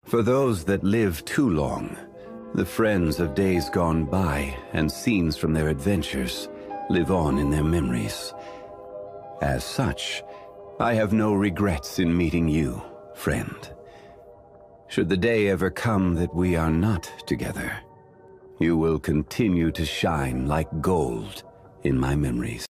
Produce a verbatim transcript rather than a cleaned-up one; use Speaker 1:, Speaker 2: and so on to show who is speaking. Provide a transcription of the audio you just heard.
Speaker 1: For those that live too long, the friends of days gone by and scenes from their adventures live on in their memories. As such, I have no regrets in meeting you, friend. Should the day ever come that we are not together, you will continue to shine like gold in my memories.